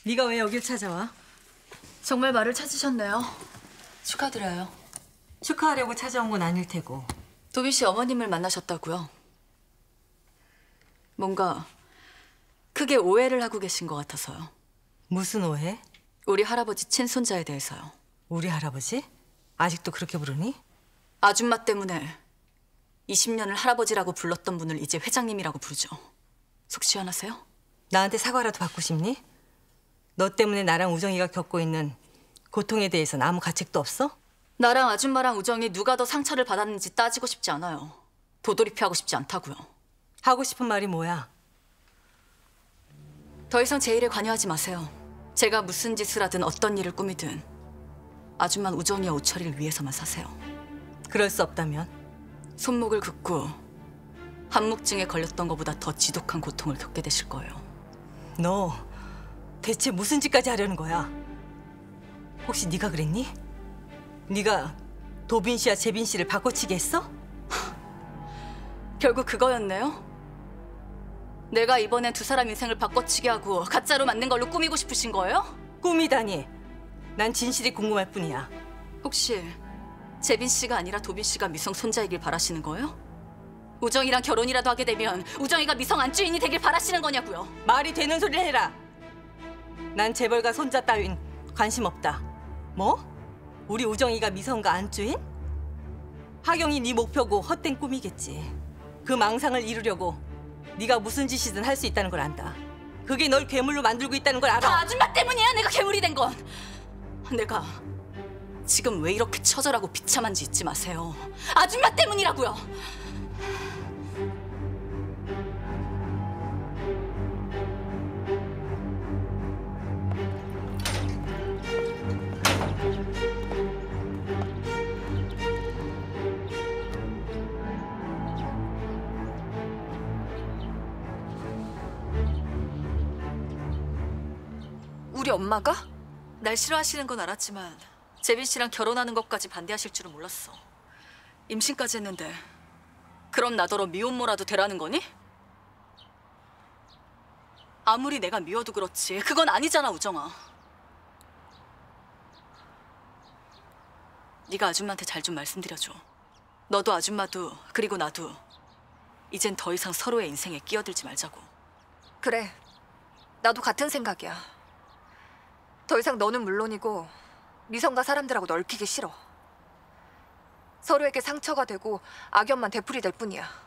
네가 왜 여길 찾아와? 정말 말을 찾으셨네요. 축하드려요. 축하하려고 찾아온 건 아닐 테고. 도빈 씨 어머님을 만나셨다고요? 뭔가 크게 오해를 하고 계신 것 같아서요. 무슨 오해? 우리 할아버지 친손자에 대해서요. 우리 할아버지? 아직도 그렇게 부르니? 아줌마 때문에 20년을 할아버지라고 불렀던 분을 이제 회장님이라고 부르죠. 속 시원하세요? 나한테 사과라도 받고 싶니? 너 때문에 나랑 우정이가 겪고 있는 고통에 대해서는 아무 가책도 없어? 나랑 아줌마랑 우정이 누가 더 상처를 받았는지 따지고 싶지 않아요. 도돌이표하고 싶지 않다고요. 하고 싶은 말이 뭐야? 더 이상 제 일에 관여하지 마세요. 제가 무슨 짓을 하든 어떤 일을 꾸미든 아줌마는 우정이와 우철이를 위해서만 사세요. 그럴 수 없다면? 손목을 긋고 한묵증에 걸렸던 것보다 더 지독한 고통을 겪게 되실 거예요. 너 대체 무슨 짓까지 하려는 거야? 혹시 네가 그랬니? 네가 도빈 씨와 재빈 씨를 바꿔치기 했어? 결국 그거였네요. 내가 이번엔 두 사람 인생을 바꿔치기 하고 가짜로 만든 걸로 꾸미고 싶으신 거예요? 꿈이다니. 난 진실이 궁금할 뿐이야. 혹시 재빈 씨가 아니라 도빈 씨가 미성 손자이길 바라시는 거예요? 우정이랑 결혼이라도 하게 되면 우정이가 미성 안주인이 되길 바라시는 거냐고요. 말이 되는 소리를 해라. 난 재벌가 손자 따윈 관심 없다. 뭐? 우리 우정이가 미성과 안주인? 하경이 네 목표고 헛된 꿈이겠지. 그 망상을 이루려고 네가 무슨 짓이든 할 수 있다는 걸 안다. 그게 널 괴물로 만들고 있다는 걸 알아. 다 아줌마 때문이야 내가 괴물이 된 건. 내가 지금 왜 이렇게 처절하고 비참한지 잊지 마세요. 아줌마 때문이라고요. 우리 엄마가? 날 싫어하시는 건 알았지만 재빈 씨랑 결혼하는 것까지 반대하실 줄은 몰랐어. 임신까지 했는데 그럼 나더러 미혼모라도 되라는 거니? 아무리 내가 미워도 그렇지 그건 아니잖아 우정아. 네가 아줌마한테 잘 좀 말씀드려줘. 너도 아줌마도 그리고 나도 이젠 더 이상 서로의 인생에 끼어들지 말자고. 그래, 나도 같은 생각이야. 더 이상 너는 물론이고 미성과 사람들하고 널뛰기 싫어. 서로에게 상처가 되고 악연만 되풀이될 뿐이야.